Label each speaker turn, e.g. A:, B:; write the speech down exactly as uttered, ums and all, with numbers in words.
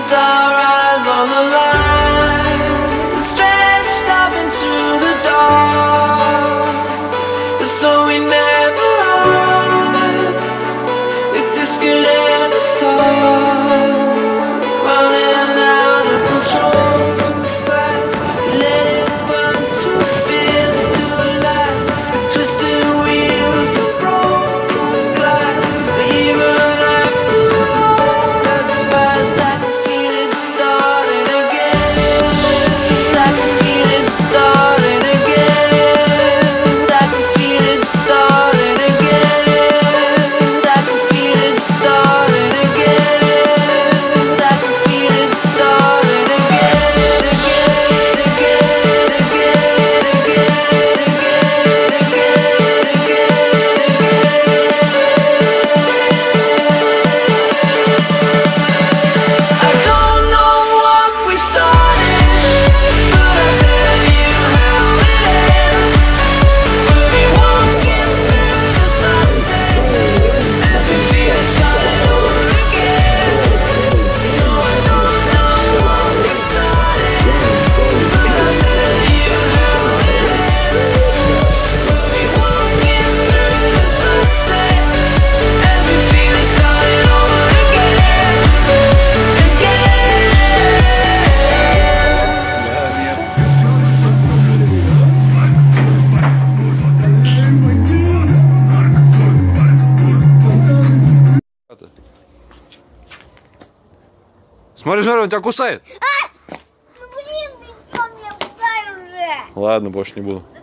A: kept our eyes on the lines that stretched up into the dark. So we never asked if this could ever start. Running out of control too fast, let it run too fierce to last. Twisted wheels of broken glass, but even after all that's past, I can feel it starting again. I can feel it starting again. I can feel it starting again. I can feel it starting again. I can feel it starting again, again, again, again, again, again, again, I don't know what we started, but I'll tell you how it ends. We'll be walking through the sunset as we feel it starting over again. No, I don't know what we started, but I'll tell you how it ends. We'll be walking through the sunset as we feel it starting over again, again.
B: Смотри, смотри, он тебя кусает.
C: Ну блин, ты что, меня пугай уже?
B: Ладно, больше не буду.